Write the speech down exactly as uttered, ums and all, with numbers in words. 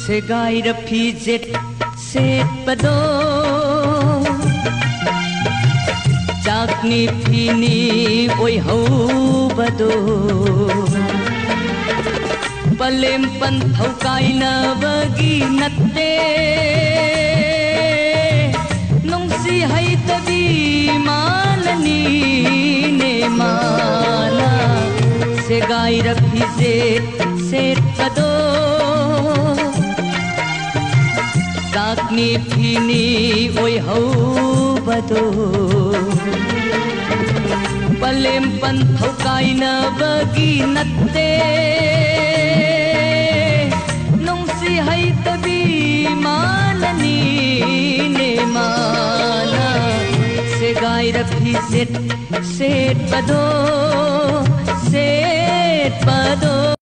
Segaira pijit setpado Jakni pini oi hau bado Palem pan thau kaina bagi natte Nong si hai tabi malani ne mana Segaira pijit setpado Dakni pini oi hau bado Palem pan thau kaina bagi natte Nong si hai tabi malani ne mana Segaira pijit set bado set bado